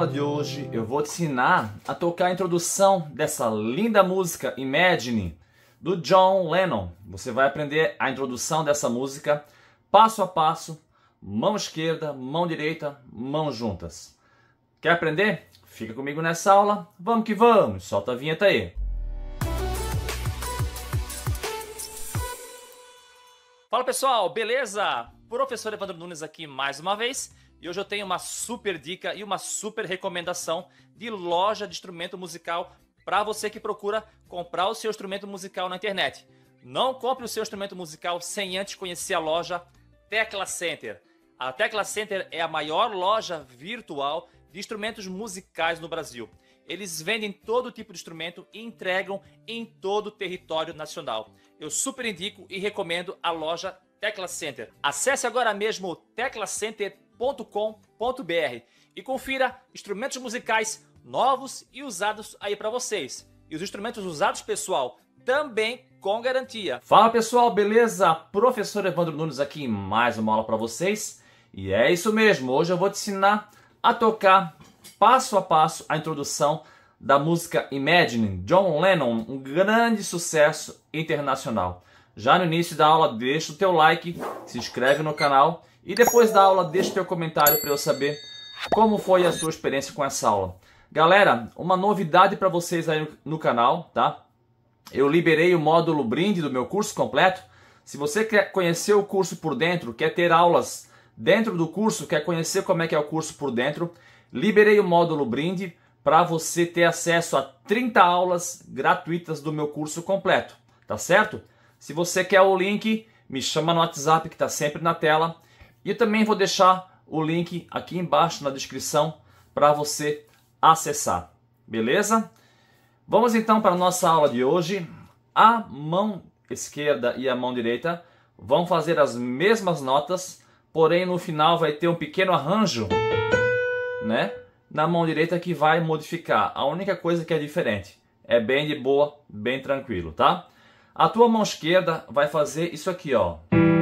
aula de hoje eu vou te ensinar a tocar a introdução dessa linda música Imagine, do John Lennon. Você vai aprender a introdução dessa música passo a passo, mão esquerda, mão direita, mãos juntas. Quer aprender? Fica comigo nessa aula. Vamos que vamos! Solta a vinheta aí! Fala pessoal, beleza? Professor Evandro Nunes aqui mais uma vez. E hoje eu tenho uma super dica e uma super recomendação de loja de instrumento musical para você que procura comprar o seu instrumento musical na internet. Não compre o seu instrumento musical sem antes conhecer a loja Tecla Center. A Tecla Center é a maior loja virtual de instrumentos musicais no Brasil. Eles vendem todo tipo de instrumento e entregam em todo o território nacional. Eu super indico e recomendo a loja Tecla Center. Acesse agora mesmo teclacenter.com.br e confira instrumentos musicais novos e usados aí para vocês. E os instrumentos usados, pessoal, também com garantia. Fala pessoal, beleza? Professor Evandro Nunes aqui em mais uma aula para vocês. E é isso mesmo, hoje eu vou te ensinar a tocar passo a passo a introdução da música Imagine, John Lennon, um grande sucesso internacional. Já no início da aula, deixa o teu like, se inscreve no canal e depois da aula deixa o teu comentário para eu saber como foi a sua experiência com essa aula. Galera, uma novidade para vocês aí no canal, tá? Eu liberei o módulo brinde do meu curso completo. Se você quer conhecer o curso por dentro, quer ter aulas dentro do curso, quer conhecer como é que é o curso por dentro, liberei o módulo brinde para você ter acesso a 30 aulas gratuitas do meu curso completo, tá certo? Se você quer o link, me chama no WhatsApp que está sempre na tela. E eu também vou deixar o link aqui embaixo na descrição para você acessar, beleza? Vamos então para a nossa aula de hoje. A mão esquerda e a mão direita vão fazer as mesmas notas, porém no final vai ter um pequeno arranjo, né? Na mão direita que vai modificar. A única coisa que é diferente. É bem de boa, bem tranquilo, tá? A tua mão esquerda vai fazer isso aqui, ó.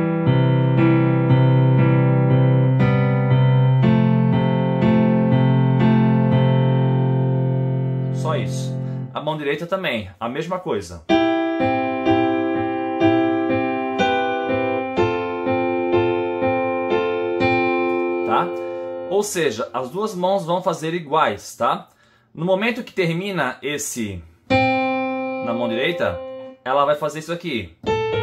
Só isso. A mão direita também, a mesma coisa. Tá? Ou seja, as duas mãos vão fazer iguais, tá? No momento que termina esse na mão direita, ela vai fazer isso aqui.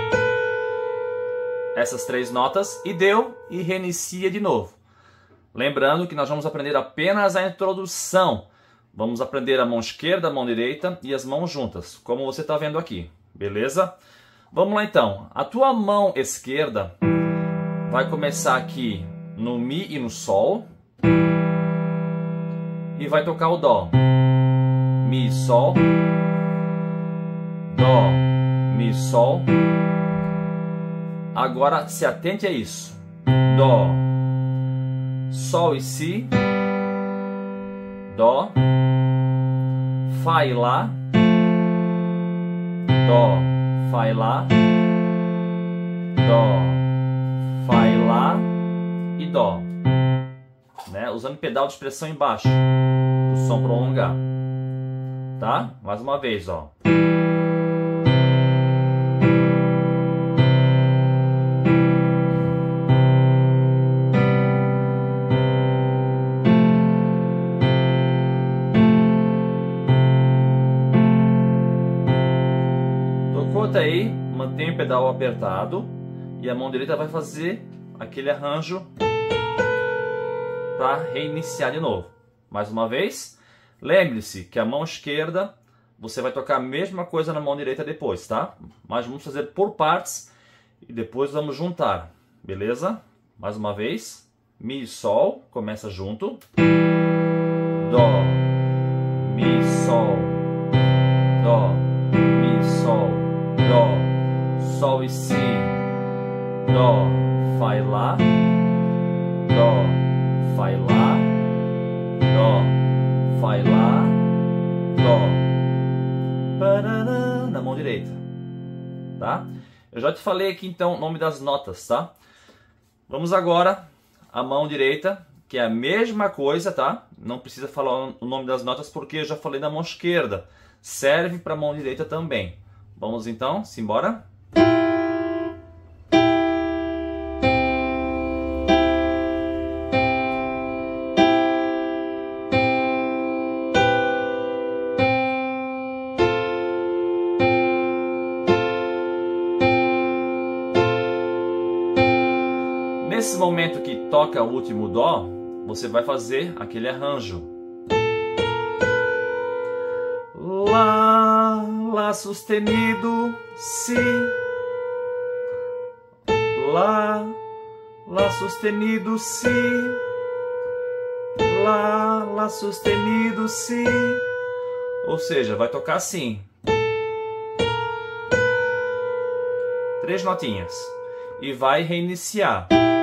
Essas três notas e deu e reinicia de novo. Lembrando que nós vamos aprender apenas a introdução. Vamos aprender a mão esquerda, a mão direita e as mãos juntas, como você está vendo aqui, beleza? Vamos lá então. A tua mão esquerda vai começar aqui no Mi e no Sol e vai tocar o Dó. Mi, Sol, Dó, Mi, Sol. Agora se atente a isso. Dó, Sol e Si, Dó, Fá e Lá, Dó, Fá e Lá, Dó, Fá e Lá e Dó, né? Usando pedal de expressão embaixo, o som prolongar, tá? Mais uma vez, ó. Até aí, mantém o pedal apertado e a mão direita vai fazer aquele arranjo para reiniciar de novo. Mais uma vez, lembre-se que a mão esquerda você vai tocar a mesma coisa na mão direita depois, tá? Mas vamos fazer por partes e depois vamos juntar, beleza? Mais uma vez, Mi e Sol, começa junto. Dó, Mi, Sol, Dó, Mi, Sol, Dó, Sol e Si, Dó, Fá e Lá, Dó, Fá e Lá, Dó, Fá e Lá, Dó, parará, na mão direita, tá? Eu já te falei aqui então o nome das notas, tá? Vamos agora a mão direita, que é a mesma coisa, tá? não precisa falar o nome das notas porque eu já falei da mão esquerda. Serve para a mão direita também. Vamos então, simbora? Nesse momento que toca o último dó, você vai fazer aquele arranjo. Lá, lá sustenido, si. Lá, lá sustenido, si. Lá, lá sustenido, si. Ou seja, vai tocar assim. 3 notinhas. E vai reiniciar.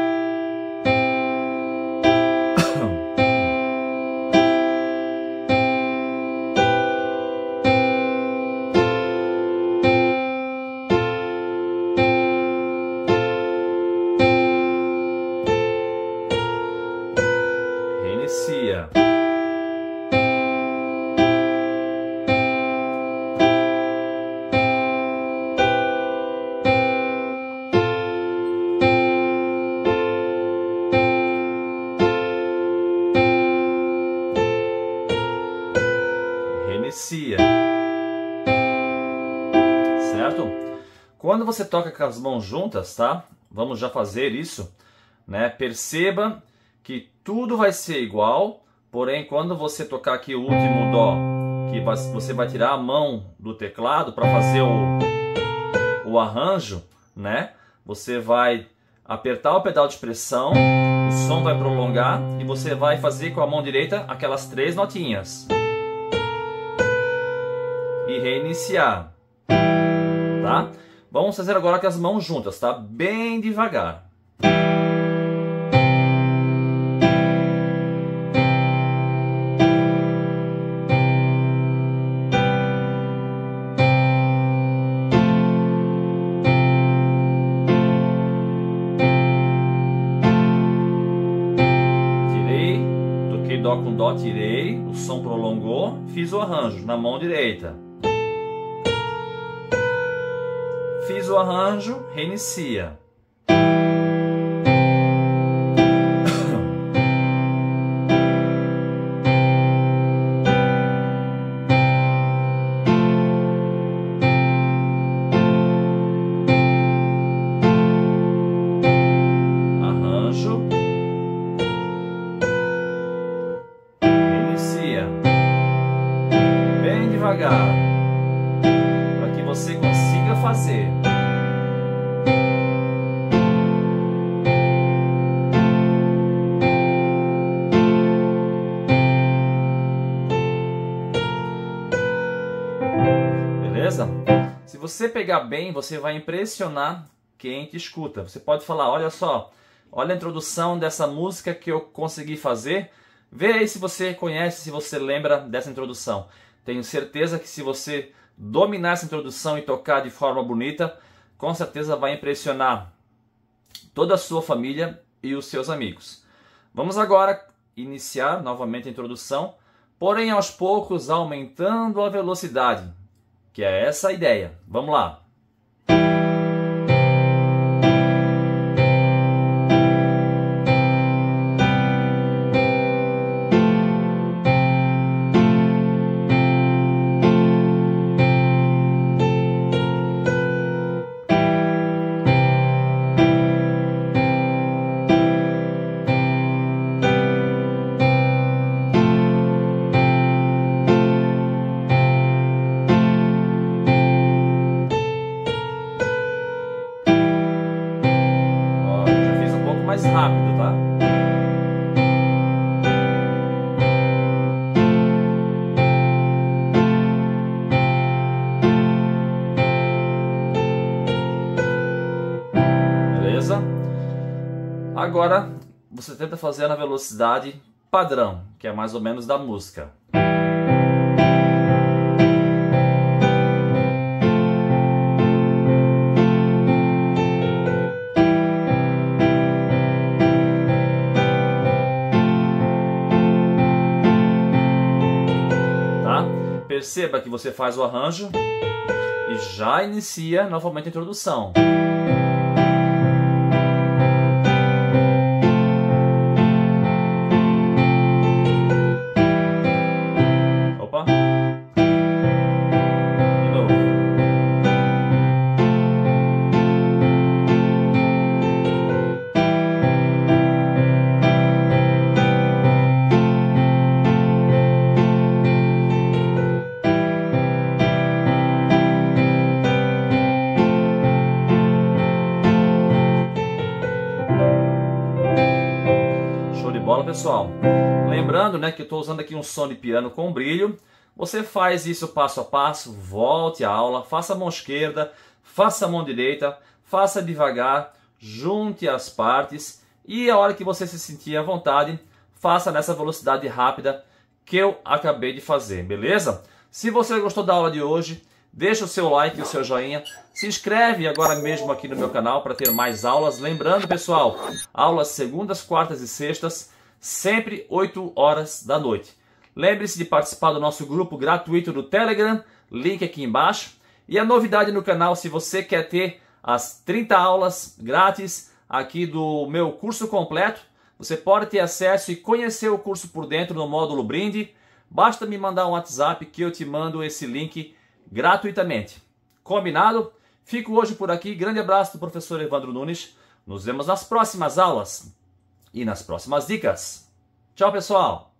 Reinicia. Reinicia. Certo? Quando você toca com as mãos juntas, tá? Vamos já fazer isso, né? Perceba que tudo vai ser igual, porém quando você tocar aqui o último dó, que você vai tirar a mão do teclado para fazer o arranjo, né? Você vai apertar o pedal de pressão, o som vai prolongar e você vai fazer com a mão direita aquelas 3 notinhas. E reiniciar, tá? Vamos fazer agora com as mãos juntas, tá? Bem devagar. Toquei dó com dó, tirei, o som prolongou, fiz o arranjo na mão direita. Fiz o arranjo, reinicia. Arranjo. Reinicia. Bem devagar, para que você consiga fazer. Beleza? Se você pegar bem, você vai impressionar quem te escuta. Você pode falar, olha só, olha a introdução dessa música que eu consegui fazer. Vê aí se você conhece, se você lembra dessa introdução. Tenho certeza que se você dominar essa introdução e tocar de forma bonita, com certeza vai impressionar toda a sua família e os seus amigos. Vamos agora iniciar novamente a introdução, porém aos poucos aumentando a velocidade, que é essa a ideia. Vamos lá. Mais rápido, tá? Beleza? Agora você tenta fazer na velocidade padrão, que é mais ou menos da música. Perceba que você faz o arranjo e já inicia novamente a introdução. Opa! De novo. Show de bola, pessoal. Lembrando, né, que eu estou usando aqui um som de piano com brilho. Você faz isso passo a passo, volte à aula, faça a mão esquerda, faça a mão direita, faça devagar, junte as partes e a hora que você se sentir à vontade, faça nessa velocidade rápida que eu acabei de fazer, beleza? Se você gostou da aula de hoje, deixa o seu like e o seu joinha, se inscreve agora mesmo aqui no meu canal para ter mais aulas. Lembrando, pessoal, aulas segundas, quartas e sextas, sempre 8 horas da noite. Lembre-se de participar do nosso grupo gratuito do Telegram, link aqui embaixo. E a novidade no canal, se você quer ter as 30 aulas grátis aqui do meu curso completo, você pode ter acesso e conhecer o curso por dentro no módulo brinde. Basta me mandar um WhatsApp que eu te mando esse link gratuitamente. Combinado? Fico hoje por aqui. Grande abraço do professor Evandro Nunes. Nos vemos nas próximas aulas e nas próximas dicas. Tchau, pessoal!